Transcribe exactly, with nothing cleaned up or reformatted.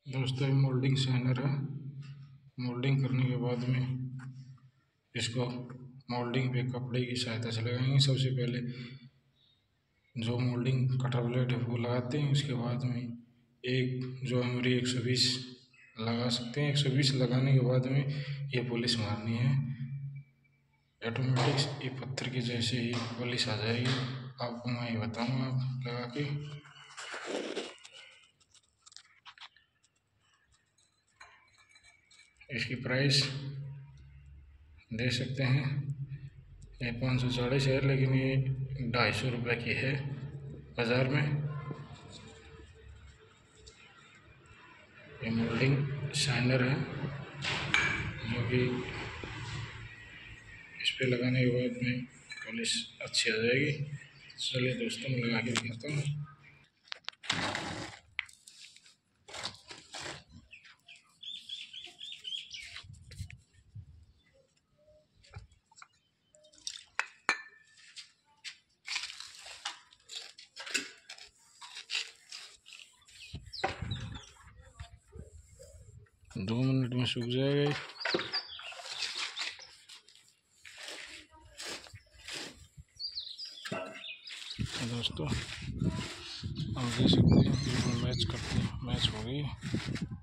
दोस्तों ये moulding shiner है। मोल्डिंग करने के बाद में इसको मोल्डिंग पे कपड़े की सहायता से लगाएंगे। सबसे पहले जो मोल्डिंग कटर ब्लेड है वो लगाते हैं, उसके बाद में एक जो हमारी एक सौ बीस लगा सकते हैं। एक सौ बीस लगाने के बाद में ये पॉलिश मारनी है। ऑटोमेटिक ये पत्थर की जैसे ही पॉलिश आ जाएगी, आपको मैं ये बताऊँगा लगा के। इसकी प्राइस दे सकते हैं, ये पाँच सौ चालीस है, लेकिन ये ढाई सौ रुपये की है बाज़ार में। ये मोल्डिंग शाइनर है जो कि इस पे लगाने के बाद में पॉलिश अच्छी आ जाएगी। चलिए दोस्तों मैं लगा के दिखाता हूँ। दो मिनट में सूख जाएगा। दोस्तों आप देख सकते हैं मैच करते हैं, मैच हो गई।